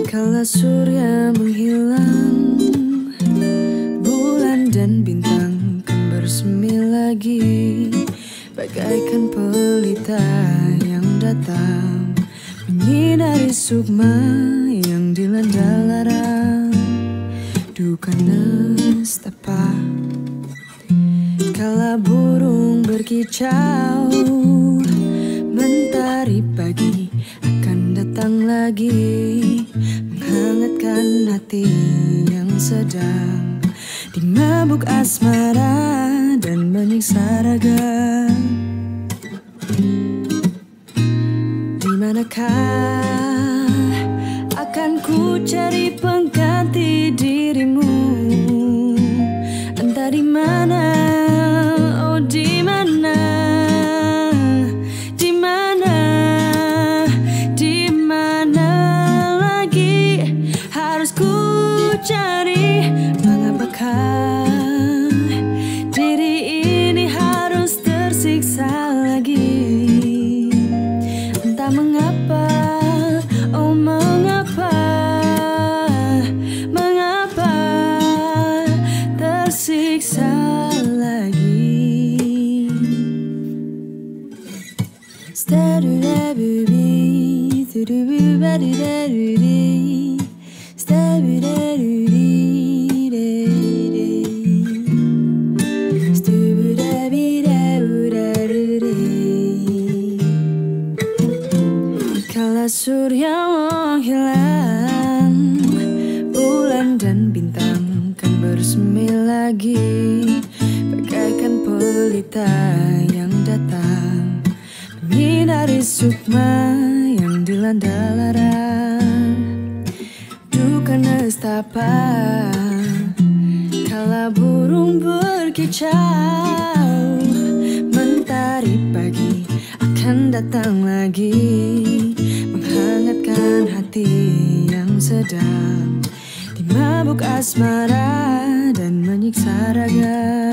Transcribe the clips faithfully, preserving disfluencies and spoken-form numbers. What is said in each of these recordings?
Kala surya menghilang, bulan dan bintang kan bersemi lagi, bagaikan pelita yang datang menyinari sukma yang dilanda lara, duka nestapa. Kala burung berkicau, mentari pagi akan datang lagi, menghangatkan hati yang sedang dimabuk asmara dan menyiksa raga. Dimanakah akan ku cari pengganti dirimu? Entah di mana, oh di mana, di mana, di mana lagi harus ku cari? Mengapakah diri ini harus tersiksa lagi? Entah mengapa, oh mengapa, mengapa tersiksa lagi? Sta-du-da-bu-bi, tu-du-bu-ba-du-da-du-di, sta-bu-da-du-di-di-di, stu-bu-da-bi-da-bu-da-du-di. Kala surya menghilang, bulan dan bintang kan bersemi lagi, bagaikan pelita yang datang menyinari sukma yang dilanda lara, duka nestapa. Kala burung berkicau, mentari pagi akan datang lagi, menghangatkan hati yang sedang dimabuk asmara dan menyiksa raga.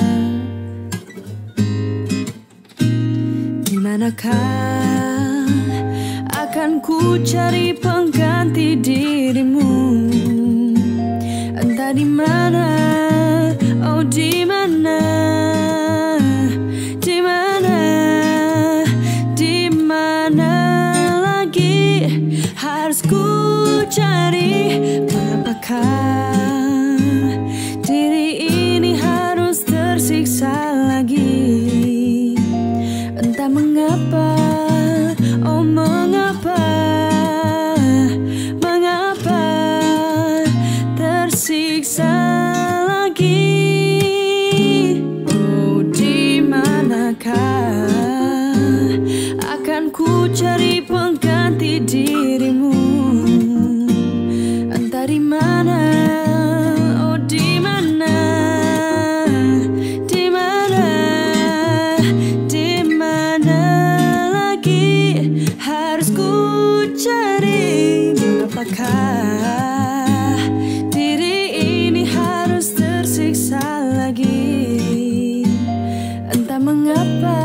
Dimanakah akan ku cari pengganti dirimu? Entah di mana, oh di mana, di mana, di mana lagi harus ku cari? Mengapakah diri ini harus tersiksa lagi? Entah mengapa, oh mengapa, mengapa tersiksa lagi? Oh di manakah akan ku cari pengganti dirimu? Entah di mana, oh di mana, di mana, di mana lagi harus ku cari? Mengapakah diri ini harus tersiksa lagi? Entah mengapa.